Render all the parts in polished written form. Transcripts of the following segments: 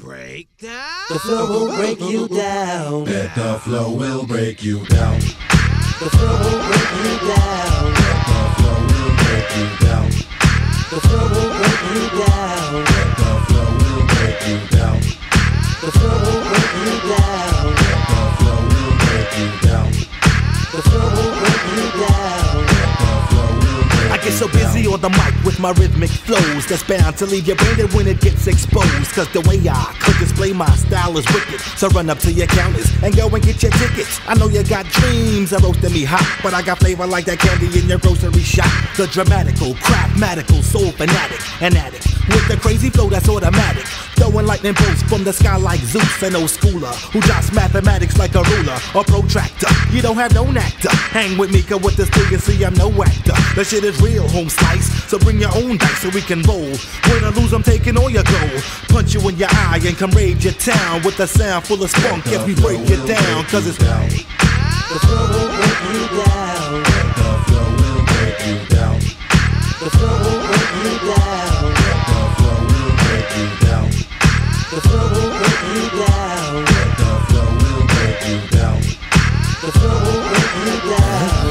Breakdown. The flow will break you down. Bet the flow will break you down. The flow will break you down. Bet the flow will break you down. The flow will break you down. Bet the flow will break you down. The flow will break you down. Bet the flow will break you down. The flow will break you down. I get so busy on the mic with my rhythmic flows that's bound to leave you branded when it gets exposed. Cause the way I could display my style is wicked. So run up to your counters and go and get your tickets. I know you got dreams of roasting me hot, but I got flavor like that candy in your grocery shop. The dramatical, craftmatical, soul fanatic, an addict with the crazy flow that's automatic. Throwing lightning bolts from the sky like Zeus, an old schooler who drops mathematics like a ruler or protractor. You don't have no nectar. Hang with me, cause with this thing you see I'm no actor. The shit is real, home slice. So bring your own dice so we can roll. Win or lose, I'm taking all your gold. Punch you in your eye and come raid your town with a sound full of spunk if we break it down. Cause it's down. The flow will break you down. The flow will break you down. The flow will break you down. The flow will break you down. The flow will break you down. The flow will break you down. The flow will break you down.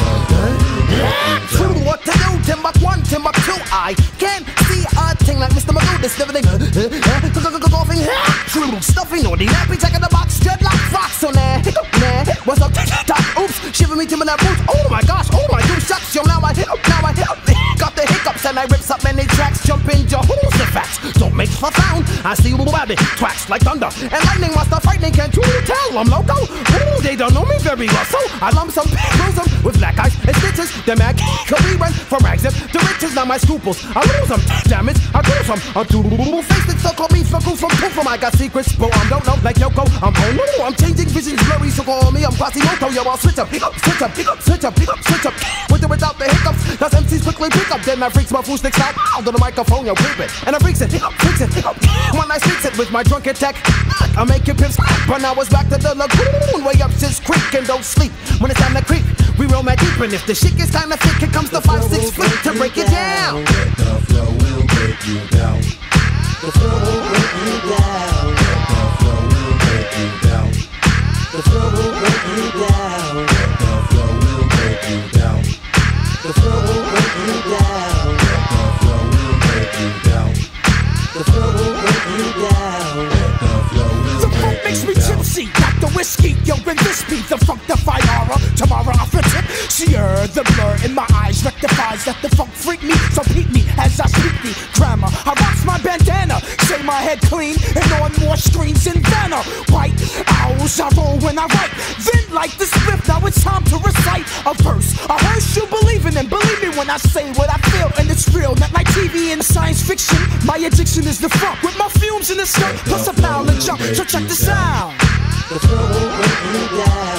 True, what to do? Timbuk 1, Timbuk 2. I can't see a thing like Mr. Magoo. This living golfing, true, stuffing, naughty, nappy, checking the box, dreadlock, rocks on there. Nah, what's up? Tick-tock, oops, shiver me timber that boots. Oh my gosh, oh my dude, shucks, yo, now I got the hiccups and I rips up many tracks, jump in Jehoshaphat. Don't make a sound, I see you about it, twacks like thunder and lightning. While stuff frightening, can't you tell I'm loco? Ooh, they don't know me very well, so I lump some, bruise them with black eyes and stitches. The Mac, can we run from rags up to riches? Now my scruples, I lose them, damage, I lose them. I'm too face it, so call me from Poofum. I got secrets, but I don't know, like Yoko. I'm oh no, I'm changing visions blurry, so call me, I'm Quasimodo. Yo, I'll switch up, switch up, switch up, switch up. With or without the hiccups, cause MCs quickly pick up. Then my freaks, my fool sticks out to the microphone, yo, creep it. And I freaks it, when I speaks it with my drunken tech, I make your pips, but now it's back to the lagoon. Way up Sis Creek and don't sleep when it's time to creep. We roll mad deep, and if the shit gets kinda thick, here comes the 5-6 flick to break it down. The flow will break you down. The flow will break you down. The flow will break you down. The flow will break you down. The flow will break you down. The flow will break you down. The flow will break you down. The flow will break you down. the funk makes me tipsy, like the whiskey. Yo, and this be the funkified aura. Tomorrow I fit it. Sheer the blur in my eyes rectifies that the funk freak me. So peep me as I speak the grammar. I rocks my bandana, shave my head clean, and on more screens than Vanna. White owls, I roll when I write. Then like the script, now it's time to recite a verse. I heard you believing and believe me when I say what I feel, and it's real. Not like TV and science fiction. My addiction is the funk with my fumes in the skirt, plus a pound and jump. So check the sound. The flow will break you down.